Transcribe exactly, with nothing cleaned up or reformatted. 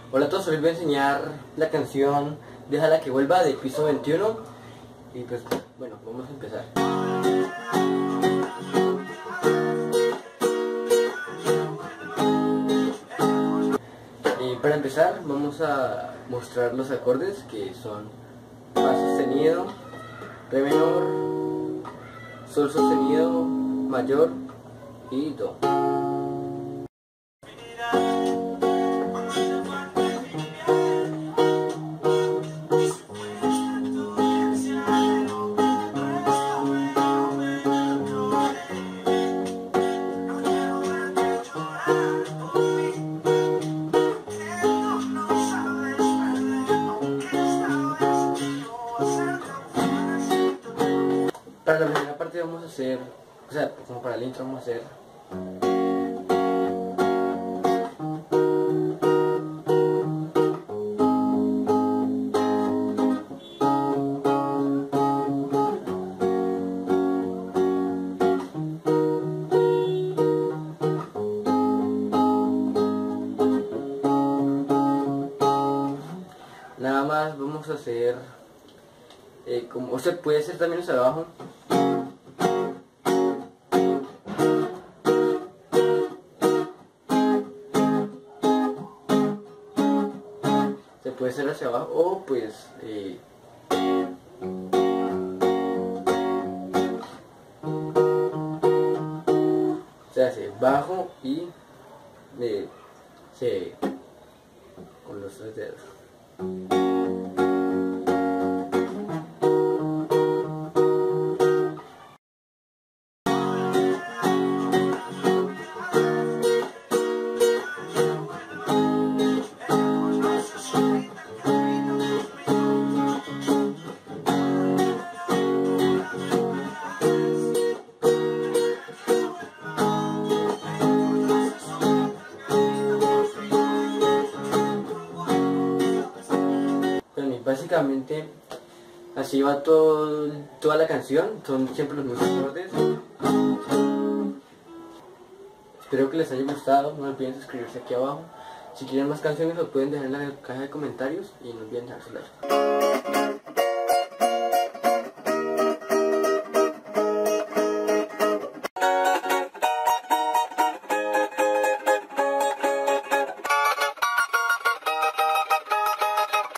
Hola a todos, hoy les voy a enseñar la canción Déjala que vuelva de Piso veintiuno. Y pues bueno, vamos a empezar. Y para empezar vamos a mostrar los acordes, que son Fa sostenido, Re menor, Sol sostenido, Mayor y Do. Para la primera parte vamos a hacer, o sea, como para el intro vamos a hacer nada más. Vamos a hacer eh, como, o sea, puede ser también hacia abajo. Se puede hacer hacia abajo o pues eh, se hace bajo y eh, se con los tres dedos. Básicamente así va todo, toda la canción, son siempre los mismos acordes. Espero que les haya gustado, no olviden suscribirse aquí abajo. Si quieren más canciones lo pueden dejar en la caja de comentarios y no olviden dejar su like.